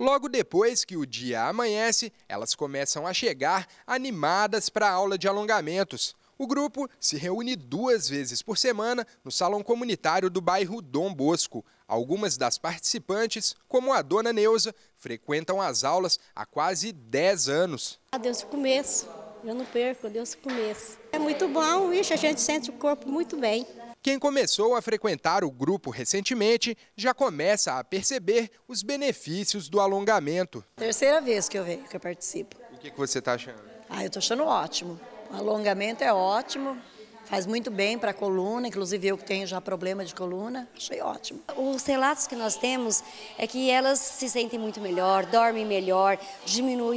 Logo depois que o dia amanhece, elas começam a chegar animadas para a aula de alongamentos. O grupo se reúne 2 vezes por semana no salão comunitário do bairro Dom Bosco. Algumas das participantes, como a dona Neuza, frequentam as aulas há quase 10 anos. Desde o começo, eu não perco, desde o começo. É muito bom, a gente sente o corpo muito bem. Quem começou a frequentar o grupo recentemente já começa a perceber os benefícios do alongamento. Terceira vez que eu participo. O que você está achando? Eu estou achando ótimo. O alongamento é ótimo, faz muito bem para a coluna, inclusive eu que tenho já problema de coluna, achei ótimo. Os relatos que nós temos é que elas se sentem muito melhor, dormem melhor, diminui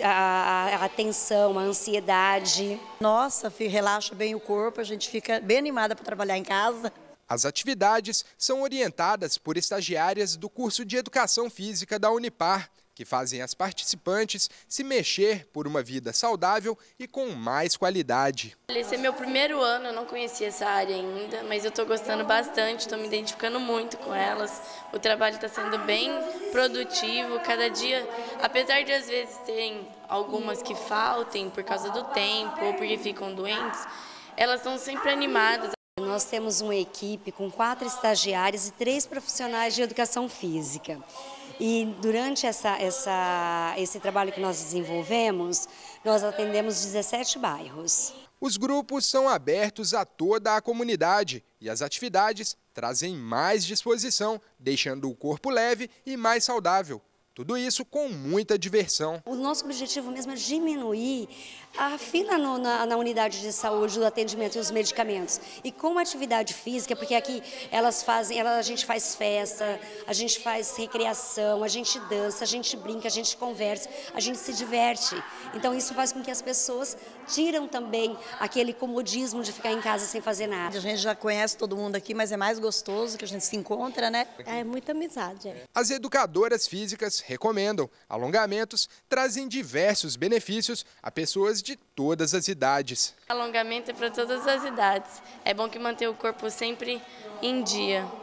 a tensão, a ansiedade. Nossa, relaxa bem o corpo, a gente fica bem animada para trabalhar em casa. As atividades são orientadas por estagiárias do curso de Educação Física da Unipar, que fazem as participantes se mexer por uma vida saudável e com mais qualidade. Esse é meu primeiro ano, eu não conhecia essa área ainda, mas eu estou gostando bastante, estou me identificando muito com elas. O trabalho está sendo bem produtivo, cada dia, apesar de às vezes terem algumas que faltem por causa do tempo ou porque ficam doentes, elas estão sempre animadas. Nós temos uma equipe com 4 estagiários e 3 profissionais de educação física. E durante esse trabalho que nós desenvolvemos, nós atendemos 17 bairros. Os grupos são abertos a toda a comunidade e as atividades trazem mais disposição, deixando o corpo leve e mais saudável. Tudo isso com muita diversão. O nosso objetivo mesmo é diminuir a fila na unidade de saúde, do atendimento e os medicamentos. E com a atividade física, porque aqui a gente faz festa, a gente faz recreação, a gente dança, a gente brinca, a gente conversa, a gente se diverte. Então isso faz com que as pessoas tiram também aquele comodismo de ficar em casa sem fazer nada. A gente já conhece todo mundo aqui, mas é mais gostoso que a gente se encontra, né? É muita amizade. As educadoras físicas recomendam. Alongamentos trazem diversos benefícios a pessoas de todas as idades. Alongamento é para todas as idades. É bom que mantenha o corpo sempre em dia.